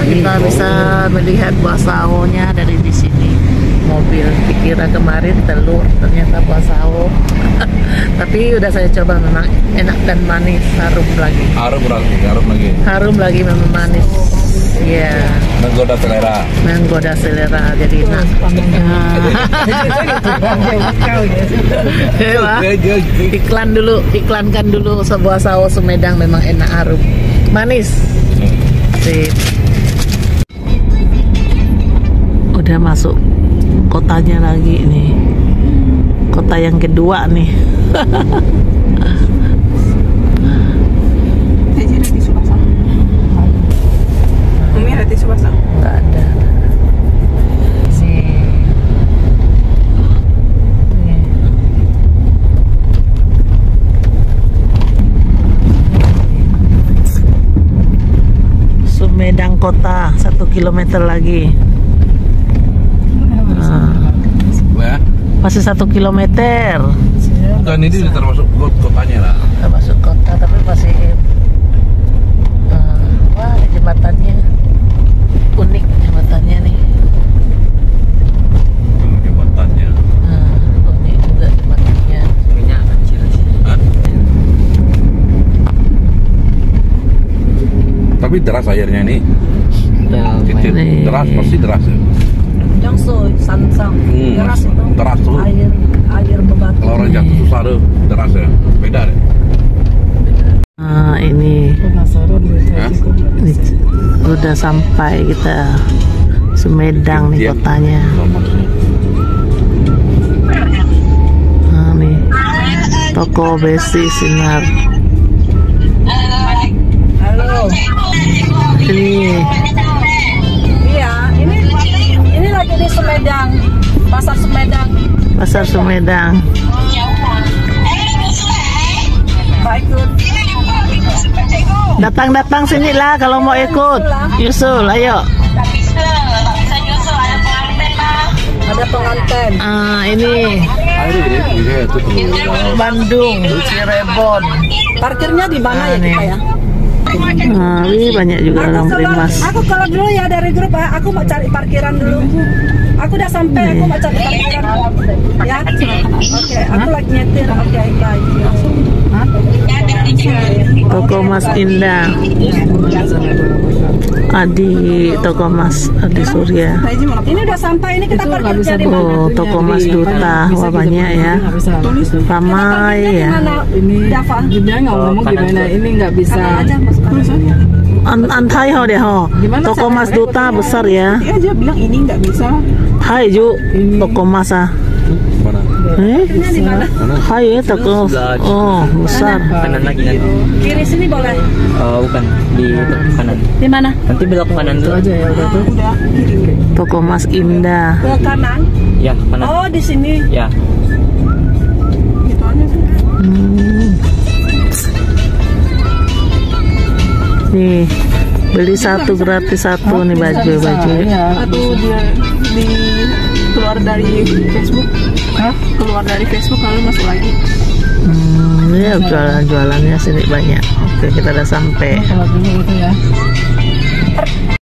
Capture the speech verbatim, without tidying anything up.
kita bisa melihat buah sawonya dari di sini. Mobil dikira kemarin telur, ternyata buah sawo. Tapi udah saya coba, memang enak dan manis, harum lagi. Harum lagi, harum lagi. Harum lagi, memang manis. Iya. Yeah. Menggoda selera. Menggoda selera, jadi enak. Iklan dulu, iklankan dulu sebuah sawo Sumedang, memang enak, harum, manis. Sip. Udah masuk kotanya lagi nih, kota yang kedua nih. Umi ada tisu basah? Nggak ada. Nih. Nih. Sumedang kota, satu kilometer lagi. Ya? Masih satu kilometer. Bukan, ini termasuk kotanya lah. Termasuk kota, tapi masih uh, wah, jembatannya unik, jembatannya nih. Hmm, jembatannya. Uh, unik juga jembatannya. Minyak kecil sih. Hah? Tapi deras airnya ini. Titik deras, pasti deras ya. Yang so, sansang, Hmm, deras itu. deras tuh. Air, air bebatu. Kalau orang jatuh susah tuh, deras ya. Beda deh. Nah, ini Hah? ini udah sampai kita Sumedang nih Dia- kotanya. Nah, nih toko besi Sinar. Halo. Ini Iya, ini ini lagi di Sumedang, pasar Sumedang. pasar Sumedang. Baik tuh. Datang-datang sini lah kalau mau ikut. Yusul, ayo. Ada pengantin. Ah, ini Air ini, iya itu tuh. Bandung, Cirebon. Parkirnya di mana ya kita ya? Nah, ini banyak juga orang berimas. Aku kalau dulu ya dari grup ya, aku mau cari parkiran dulu. Aku udah sampai, aku mau cari parkiran. Ya, oke, aku lagi nyetir. Oke, baik. Toko Mas Indah. Adi, Toko Mas Adi Surya. Ini udah sampai, ini kita parkir jadi mana? Oh, Toko Mas Duta. Wah, banyak ya. Ramai ya. Ini Dava. Dia nggak ngomong gimana, ini nggak bisa. Aja masuk An Antai ho deh ho. Toko Mas Duta besar ya. Dia aja bilang ini nggak bisa. Hai Ju, Toko Mas ah. Mana? Eh? di mana? Hai ya toko. Oh, besar. Kanan lagi nanti. Kiri sini boleh. Oh, bukan di kanan. Di mana? Nanti belok kanan dulu. Aja ya udah tuh. Udah kiri. Toko Mas Indah. Ke kanan. Ya, kanan. Oh, di sini. Ya. Gitu aja sih. Hmm. Nih, beli satu gratis satu nih baju-baju. Iya. Atau dia di keluar dari Facebook. Hah? Keluar dari Facebook lalu masuk lagi. Hmm, ya jualan-jualannya sini banyak. Oke, kita udah sampai. Kalau dulu itu ya.